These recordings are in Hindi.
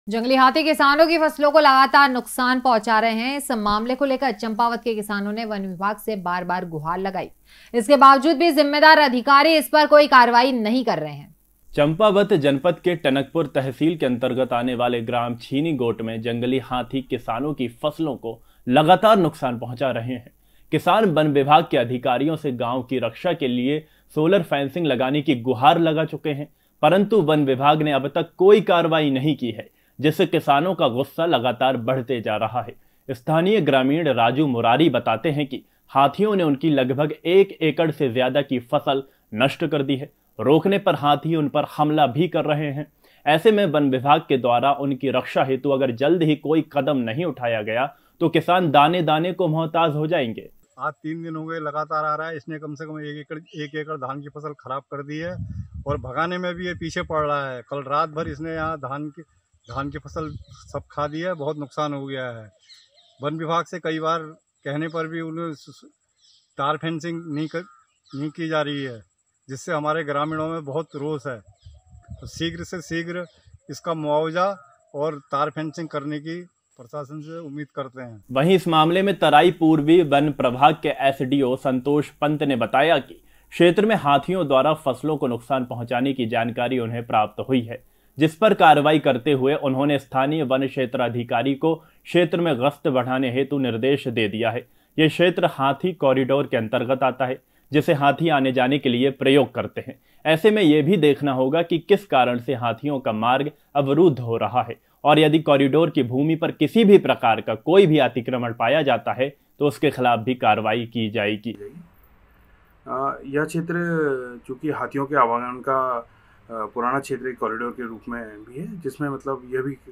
जंगली हाथी किसानों की फसलों को लगातार नुकसान पहुंचा रहे हैं। इस मामले को लेकर चंपावत के किसानों ने वन विभाग से बार बार गुहार लगाई। इसके बावजूद भी जिम्मेदार अधिकारी इस पर कोई कार्रवाई नहीं कर रहे हैं। चंपावत जनपद के टनकपुर तहसील के अंतर्गत आने वाले ग्राम छीनी गोट में जंगली हाथी किसानों की फसलों को लगातार नुकसान पहुंचा रहे हैं। किसान वन विभाग के अधिकारियों से गांव की रक्षा के लिए सोलर फेंसिंग लगाने की गुहार लगा चुके हैं, परंतु वन विभाग ने अब तक कोई कार्रवाई नहीं की है, जिससे किसानों का गुस्सा लगातार बढ़ते जा रहा है। स्थानीय ग्रामीण राजू मुरारी बताते हैं कि हाथियों ने उनकी लगभग 1 एकड़ से ज्यादा की फसल नष्ट कर दी है। रोकने पर हाथी उन पर हमला भी कर रहे हैं। ऐसे में वन विभाग के द्वारा उनकी रक्षा हेतु अगर जल्द ही कोई कदम नहीं उठाया गया तो किसान दाने दाने को मोहताज हो जाएंगे। आज 3 दिन हो गए लगातार आ रहा है। इसने कम से कम 1 एकड़ धान की फसल खराब कर दी है और भगाने में भी ये पीछे पड़ रहा है। कल रात भर इसने यहाँ धान की फसल सब खा दी है। बहुत नुकसान हो गया है। वन विभाग से कई बार कहने पर भी उन्हें तार फेंसिंग नहीं की जा रही है, जिससे हमारे ग्रामीणों में बहुत रोष है। तो शीघ्र से शीघ्र इसका मुआवजा और तार फेंसिंग करने की प्रशासन से उम्मीद करते हैं। वहीं इस मामले में तराई पूर्वी वन प्रभाग के एसडीओ संतोष पंत ने बताया कि क्षेत्र में हाथियों द्वारा फसलों को नुकसान पहुंचाने की जानकारी उन्हें प्राप्त हुई है, जिस पर कार्रवाई करते हुए उन्होंने स्थानीय वन क्षेत्र अधिकारी को क्षेत्र में गश्त बढ़ाने हेतु निर्देश दे दिया है। यह क्षेत्र हाथी कॉरिडोर के अंतर्गत आता है, जिसे हाथी आने जाने के लिए प्रयोग करते हैं। ऐसे में यह भी देखना होगा कि किस कारण से हाथियों का मार्ग अवरुद्ध हो रहा है और यदि कॉरिडोर की भूमि पर किसी भी प्रकार का कोई भी अतिक्रमण पाया जाता है तो उसके खिलाफ भी कार्रवाई की जाएगी। यह क्षेत्र चूंकि हाथियों के आवागमन का पुराना क्षेत्र एक कॉरिडोर के रूप में भी है, जिसमें मतलब यह भी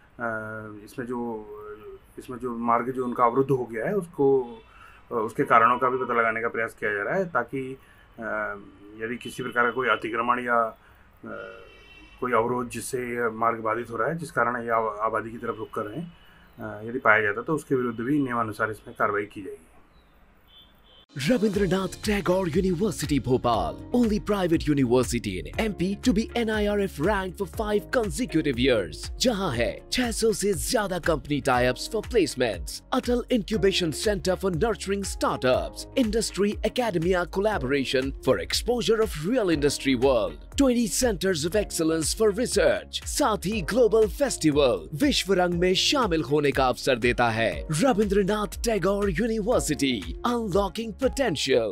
इसमें जो मार्ग जो उनका अवरुद्ध हो गया है उसके कारणों का भी पता लगाने का प्रयास किया जा रहा है, ताकि यदि किसी प्रकार का कोई अतिक्रमण या कोई अवरोध जिससे मार्ग बाधित हो रहा है, जिस कारण ये आबादी की तरफ रुख कर रहे हैं, यदि पाया जाता तो उसके विरुद्ध भी नियमानुसार इसमें कार्रवाई की जाएगी। Rabindranath Tagore University Bhopal, only private university in MP to be NIRF ranked for 5 consecutive years. जहां है 600 से ज्यादा company tie-ups for placements, Atal Incubation Center for nurturing startups, Industry Academia collaboration for exposure of real industry world, 20 centers of excellence for research, साथ ही global festival विश्व रंग में शामिल होने का अवसर देता है। Rabindranath Tagore university, unlocking potential.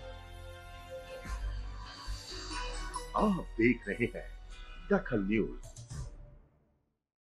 आप देख रहे हैं दखल न्यूज।